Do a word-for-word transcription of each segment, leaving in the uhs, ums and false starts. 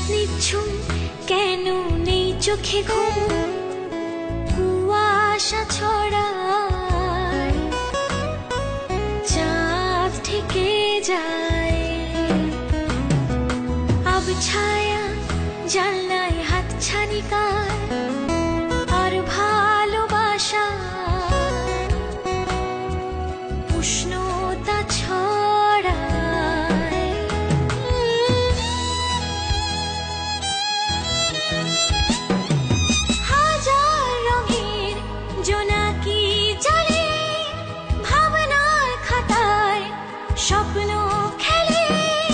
নিঝুম কেন নেই চোখে ঘুম, কুয়াশা ছড়ায়, চাঁদ ঢেকে যায়, আব ছায়া জানলায় হাত ছানি কার, আর ভালোবাসা উষ্ণতা ছড়ায়। হাজার রঙের জোনাকি জ্বলে, ভাবনার খাতায় স্বপ্ন খেলে,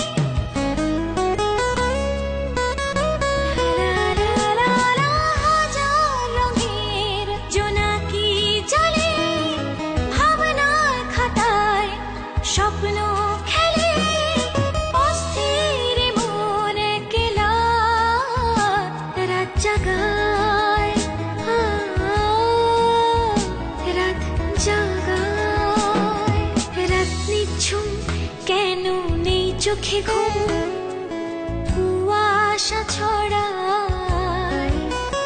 হাজার রঙের জোনাকি জ্বলে, ভাবনার খাতায় স্বপ্ন খেলে, অস্থির মন একলা রাত জাগায়, রাত জাগায়। রাত নিঝুম কেন নেই চোখে ঘুম, কুয়াশা ছড়ায়,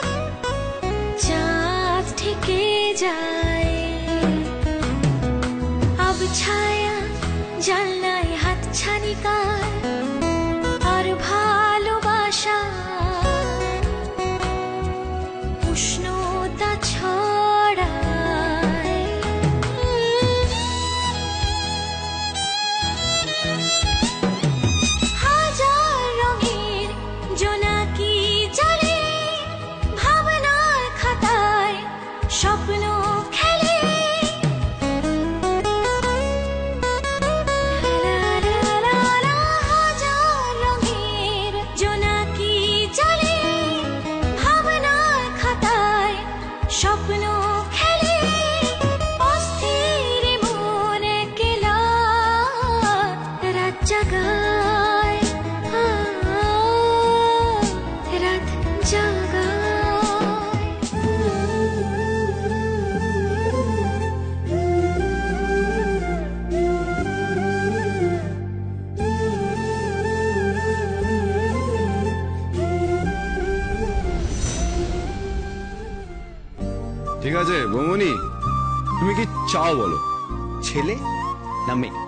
চাঁদ ঢেকে যায়, আব ছায়া জানলায় হাত ছানি কার, আর ভালোবাসা উষ্ণতা ছড়ায়। হাজার রঙের জোনাকি জ্বলে, ভাবনার খাতায় স্বপ্ন খেলে, হাজার রঙের জোনাকি জ্বলে, ভাবনার খাতায় স্বপ্ন খেলে, অস্থির মন একলা রাত জাগায়, রাত জাগায়। ঠিক আছে বৌমনি, তুমি কি চাও বলো? ছেলে না মেয়ে?